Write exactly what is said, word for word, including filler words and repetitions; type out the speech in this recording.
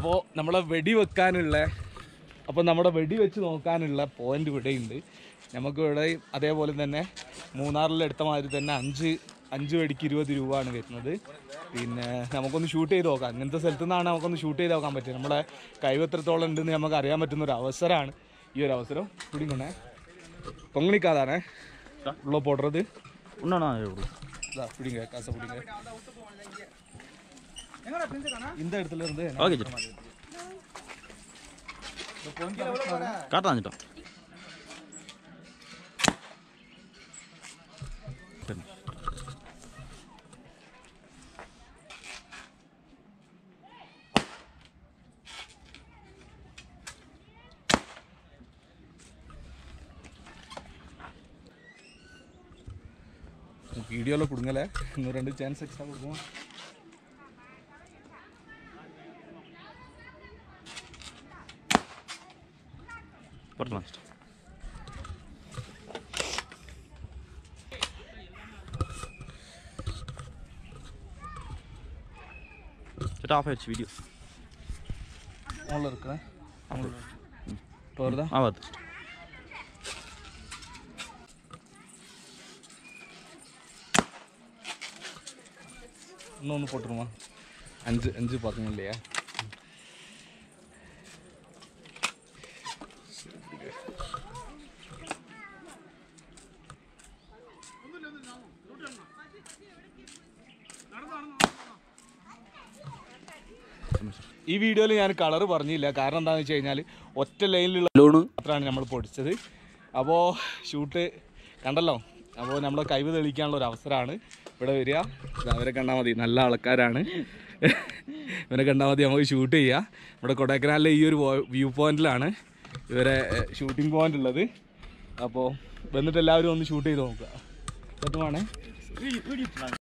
അപ്പോൾ നമ്മളെ വെടി വെക്കാനുള്ള അപ്പോൾ നമ്മുടെ വെടി വെച്ച് നോക്കാനുള്ള പോയിന്റ് ഇവിടെയുണ്ട്. നമുക്ക് ഇവിടെ അതേപോലെ തന്നെ മൂന്നാറിലെടുത്ത മാതിരി തന്നെ അഞ്ച് അഞ്ച് വെടിക്ക് ഇരുപത് രൂപ ആണ് വരുന്നത്. പിന്നെ നമുക്കൊന്ന് ഷൂട്ട് ചെയ്ത് നോക്കാം. അങ്ങനത്തെ സ്ഥലത്തു നിന്നാണ് നമുക്കൊന്ന് ഷൂട്ട് ചെയ്ത് നോക്കാൻ പറ്റുക. നമ്മുടെ കൈവത്രത്തോളം ഉണ്ടെന്ന് നമുക്ക് അറിയാൻ പറ്റുന്ന ഒരു അവസരമാണ് ഈ ഒരു അവസരം. പിടിക്കണേ പൊങ്ങണിക്കാതാണേ ഉള്ള പോടുறது பிடிங்க காசை பிடிங்க இந்த இடத்துல இருந்து காட்டாஞ்சிட்டோம். வீடியோவில் கொடுங்கல இன்னும் ரெண்டு சான்ஸ் எக்ஸ்ட்ரா கொடுப்போம். போடலாம். செட் ஆஃப் ஆயிடுச்சு வீடியோ. அவ்வளோ இருக்கிறேன் அவ்வளோ இப்போ வருதா? ஆ வருது. இன்னொன்று போட்டுருமா? அஞ்சு அஞ்சு பார்க்கணும் இல்லையா? ഈ വീഡിയോയിൽ ഞാൻ കളർ പറഞ്ഞില്ല. കാരണം എന്താണെന്ന് വെച്ച് കഴിഞ്ഞാൽ ഒറ്റ ലൈനിലുള്ള ലോണ് മാത്രമാണ് നമ്മൾ പൊടിച്ചത്. അപ്പോൾ ഷൂട്ട് കണ്ടല്ലോ. അപ്പോൾ നമ്മൾ കഴിവ് തെളിയിക്കാനുള്ള ഒരു അവസരമാണ് ഇവിടെ വരിക. അവരെ കണ്ടാൽ മതി, നല്ല ആൾക്കാരാണ്. ഇവരെ കണ്ടാൽ മതി, നമുക്ക് ഷൂട്ട് ചെയ്യുക. ഇവിടെ കൊടൈക്കനാലിലെ ഈ ഒരു വ്യൂ പോയിന്റിലാണ് ഇവരെ ഷൂട്ടിംഗ് പോയിന്റ് ഉള്ളത്. അപ്പോൾ വന്നിട്ട് എല്ലാവരും ഒന്ന് ഷൂട്ട് ചെയ്ത് നോക്കുക. പറ്റുവാണേ.